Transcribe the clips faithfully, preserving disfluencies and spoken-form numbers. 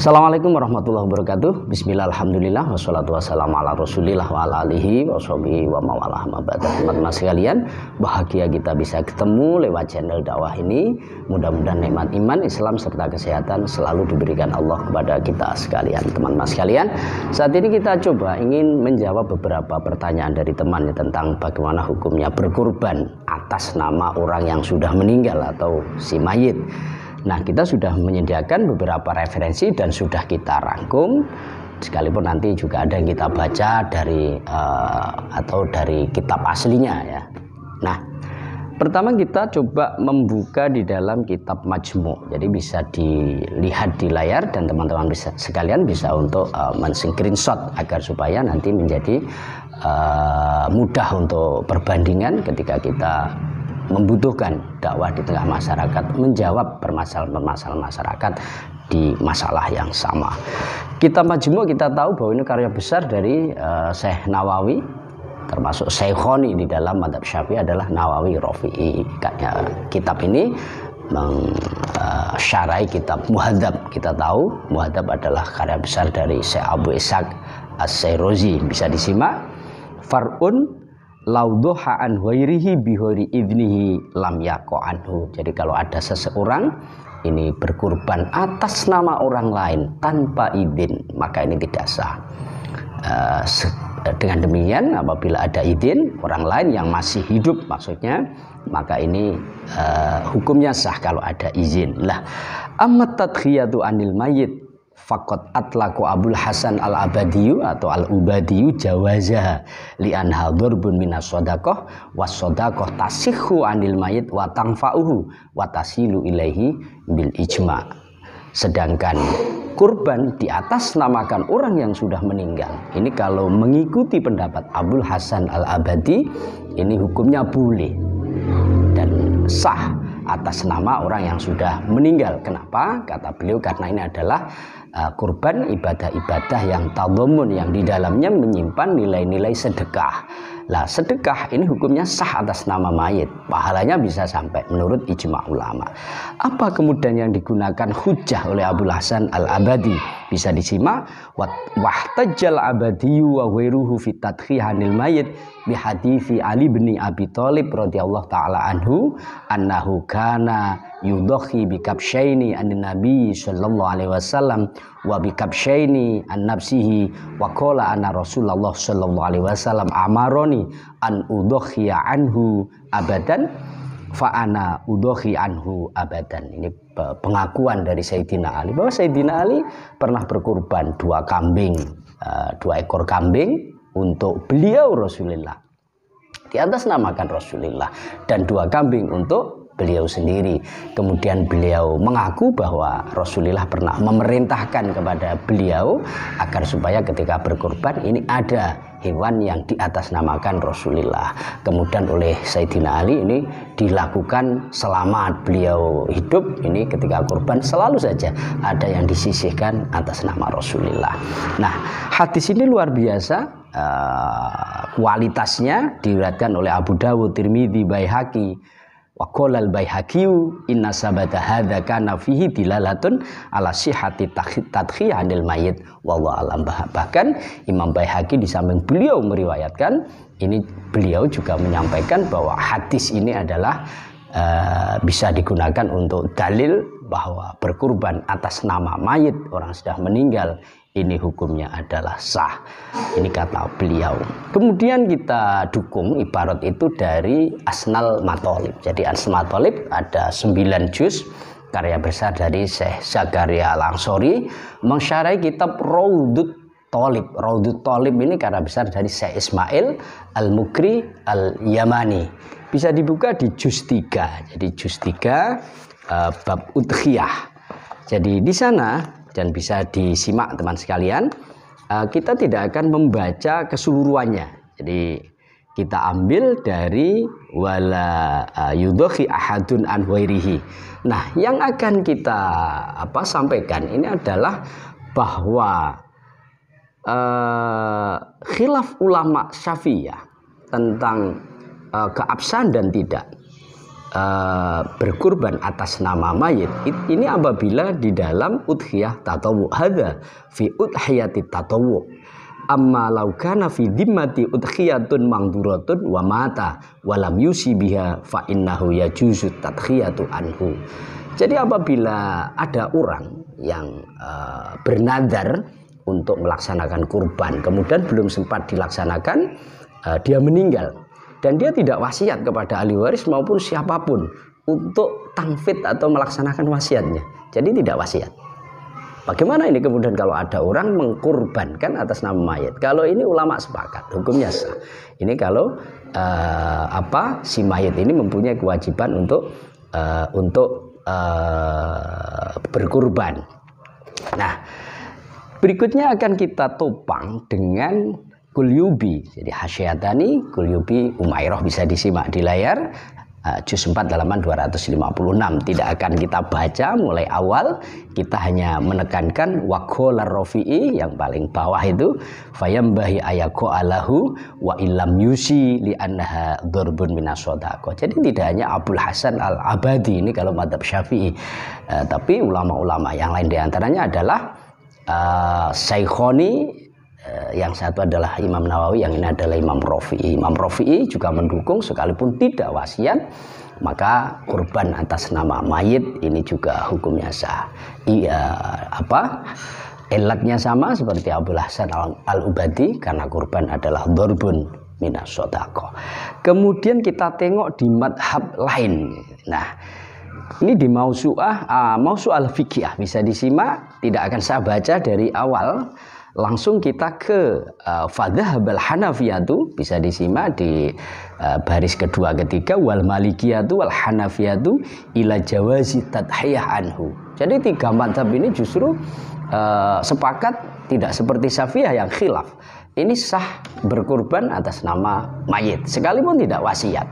Assalamualaikum warahmatullahi wabarakatuh. Bismillah, alhamdulillah, wassalatu wassalamu ala rasulillah wa ala alihi wa sahbihi wa mawalah mabada. Teman-teman sekalian, bahagia kita bisa ketemu lewat channel dakwah ini. Mudah-mudahan nikmat iman, Islam serta kesehatan selalu diberikan Allah kepada kita sekalian. Teman-teman sekalian, saat ini kita coba ingin menjawab beberapa pertanyaan dari teman tentang bagaimana hukumnya berkurban atas nama orang yang sudah meninggal atau si mayit. Nah, kita sudah menyediakan beberapa referensi dan sudah kita rangkum, sekalipun nanti juga ada yang kita baca dari uh, atau dari kitab aslinya ya. Nah, pertama kita coba membuka di dalam kitab Majmu'. Jadi bisa dilihat di layar dan teman-teman bisa sekalian bisa untuk uh, men-screenshot agar supaya nanti menjadi uh, mudah untuk perbandingan ketika kita membutuhkan dakwah di tengah masyarakat, menjawab permasalahan-permasalahan masyarakat di masalah yang sama. Kitab Majmu' kita tahu bahwa ini karya besar dari uh, Syekh Nawawi, termasuk Syekhoni di dalam mazhab Syafi'i adalah Nawawi Rafi'i. Kitab ini mensyarai uh, kitab Muhadzab. Kita tahu Muhadzab adalah karya besar dari Syekh Abu Ishaq As-Sairozi. Bisa disimak. Far'un laudoha an ghairihi bihori idnihi lam yaqo anhu. Jadi kalau ada seseorang ini berkurban atas nama orang lain tanpa izin, maka ini tidak sah. Uh, dengan demikian apabila ada izin orang lain yang masih hidup maksudnya, maka ini uh, hukumnya sah kalau ada izin. Lah, ammat tadkhiyatu anil mayyit faqat atlaqu Abul Hasan Al-Abadiyu atau Al-Ubadiyu jawazaha li'anha dhurbun minas shadaqah was shadaqah tasihhu anil mayit wa tanfa'uhu wa tasilu ilaihi bil ijma'. Sedangkan kurban di atas namakan orang yang sudah meninggal, ini kalau mengikuti pendapat Abul Hasan Al-Abadi, ini hukumnya boleh dan sah atas nama orang yang sudah meninggal. Kenapa? Kata beliau, karena ini adalah uh, kurban ibadah-ibadah yang tadhamun, yang di dalamnya menyimpan nilai-nilai sedekah. Lah, sedekah ini hukumnya sah atas nama mayit, pahalanya bisa sampai menurut ijma' ulama. Apa kemudian yang digunakan hujjah oleh Abul Hasan Al-Abadi? Bisa disimak. Wahtajjal abadiyu wa ghairuhu fi tadkhihanil mayit bi hadithi Ali bin Abi Thalib radhiyallahu taala anhu annahu kana yudhi bi kabsyaini an nabi sallallahu alaihi wasallam wa bi kabsyaini an nafsihi wa qala anna Rasulullah sallallahu alaihi wasallam amaroni an udhiya anhu abadan fa ana udhi anhu abadan. Ini pengakuan dari Sayyidina Ali bahwa Sayyidina Ali pernah berkurban dua kambing, uh, dua ekor kambing untuk beliau Rasulullah, di atas namakan Rasulullah, dan dua kambing untuk beliau sendiri. Kemudian beliau mengaku bahwa Rasulullah pernah memerintahkan kepada beliau agar supaya ketika berkurban ini ada hewan yang di atas namakan Rasulullah. Kemudian oleh Sayyidina Ali ini dilakukan selama beliau hidup. Ini ketika kurban selalu saja ada yang disisihkan atas nama Rasulullah. Nah, hadis ini luar biasa. Uh, kualitasnya diriwayatkan oleh Abu Dawud, Tirmidzi, Baihaqi. Wa qala al-Baihaqi inna sabata hadza kana fihi dilalatun ala sihhati tadkhiyanil mayyit wallahu alam. Bahkan Imam Baihaqi di samping beliau meriwayatkan, ini beliau juga menyampaikan bahwa hadis ini adalah uh, bisa digunakan untuk dalil bahwa berkurban atas nama mayit orang sudah meninggal ini hukumnya adalah sah. Ini kata beliau. Kemudian kita dukung ibarat itu dari Asnal Matolib. Jadi Asnal Matolib ada sembilan juz, karya besar dari Syekh Zakaria Al-Ansori, mensyarai kitab Raudut Thalib. Raudut Thalib ini karya besar dari Syekh Ismail Al-Mukri Al-Yamani. Bisa dibuka di juz tiga. Jadi juz tiga uh, bab udhiyah. Jadi di sana, dan bisa disimak teman sekalian, uh, kita tidak akan membaca keseluruhannya. Jadi kita ambil dari wala uh, yudhi ahadun an ghairihi. Nah, yang akan kita apa sampaikan ini adalah bahwa uh, khilaf ulama Syafi'iyah tentang uh, keabsahan dan tidak. uh, berkurban atas nama mayit ini apabila di dalam udhiyah tatawu hadza fi udhiyati tatawu. Amma law kana fi dhimmati udhiyatun mangduratun wa mata walam yusi biha fa innahu yajuzu tadkhiyatu anhu. Jadi apabila ada orang yang uh, bernadar untuk melaksanakan kurban kemudian belum sempat dilaksanakan, uh, dia meninggal dan dia tidak wasiat kepada ahli waris maupun siapapun untuk tanfid atau melaksanakan wasiatnya, jadi tidak wasiat. Bagaimana ini kemudian kalau ada orang mengkurbankan atas nama mayit? Kalau ini ulama sepakat hukumnya sah. Ini kalau uh, apa si mayit ini mempunyai kewajiban untuk uh, untuk uh, berkurban. Nah, berikutnya akan kita topang dengan Qulyubi. Jadi Hasyatani, Qulyubi, Umairah bisa disimak di layar. Uh, juz empat halaman dua ratus lima puluh enam. Tidak akan kita baca mulai awal, kita hanya menekankan waqala Rafi'i yang paling bawah itu fayambahi ayaqo alahu wa illam yusi li annaha dzarbun minas shadaqah. Jadi tidak hanya Abul Hasan Al-Abadi ini kalau madzhab Syafi'i, uh, tapi ulama-ulama yang lain diantaranya adalah uh, Syekhoni. Yang satu adalah Imam Nawawi, yang ini adalah Imam Rafi'i. Imam Rafi'i juga mendukung sekalipun tidak wasiat, maka kurban atas nama mayit ini juga hukumnya sah. Iya, apa? Elatnya sama seperti Abul Hasan Al-Ubadi karena kurban adalah dzarbun minas shadaqah. Kemudian kita tengok di madhab lain. Nah, ini di mausu'ah, uh, mausu'al fiqhiyah bisa disimak, tidak akan saya baca dari awal. Langsung kita ke uh, fadhhabal hanafiyatu, bisa disimak di uh, baris kedua ketiga, wal malikiyatu wal hanafiyatu ila jawazi tadhiyah anhu. Jadi tiga mazhab ini justru uh, sepakat, tidak seperti Syafi'iyah yang khilaf. Ini sah berkurban atas nama mayit sekalipun tidak wasiat.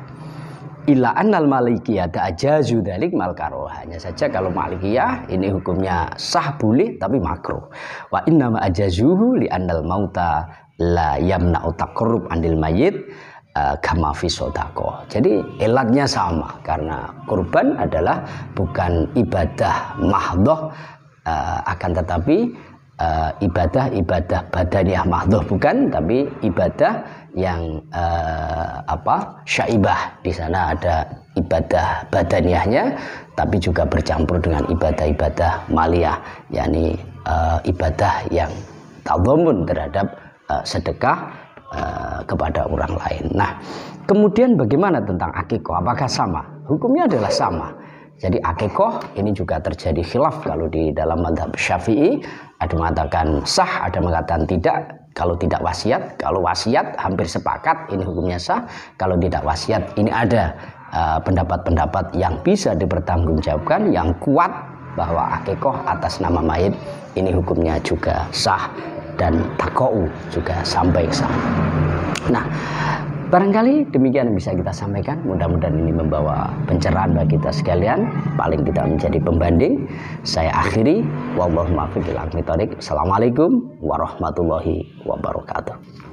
Illa annal malikiyah ta'jazu dzalik mal karoh. Hanya saja kalau malikiyah ini hukumnya sah boleh tapi makruh. Wa inna ma ajazuhu li annal mauta la yamna'u taqarrub anil mayyit uh, kama fi shadaqah. Jadi elatnya sama karena kurban adalah bukan ibadah mahdhah, uh, akan tetapi ibadah-ibadah uh, badaniyah mahdhah bukan, tapi ibadah yang uh, apa syaibah. Di sana ada ibadah badaniyahnya tapi juga bercampur dengan ibadah-ibadah maliyah, yakni uh, ibadah yang tadhamun terhadap uh, sedekah uh, kepada orang lain. Nah, kemudian bagaimana tentang akikah? Apakah sama? Hukumnya adalah sama. Jadi akikoh ini juga terjadi khilaf kalau di dalam mazhab Syafi'i, ada mengatakan sah, ada mengatakan tidak. Kalau tidak wasiat, kalau wasiat hampir sepakat ini hukumnya sah. Kalau tidak wasiat ini ada pendapat-pendapat uh, yang bisa dipertanggungjawabkan, yang kuat bahwa akikoh atas nama mayit ini hukumnya juga sah dan takou juga sampai sah. Nah, barangkali demikian yang bisa kita sampaikan. Mudah-mudahan ini membawa pencerahan bagi kita sekalian, paling tidak menjadi pembanding. Saya akhiri, wallahu muwaffiq ila aqwamit thoriq. Assalamualaikum warahmatullahi wabarakatuh.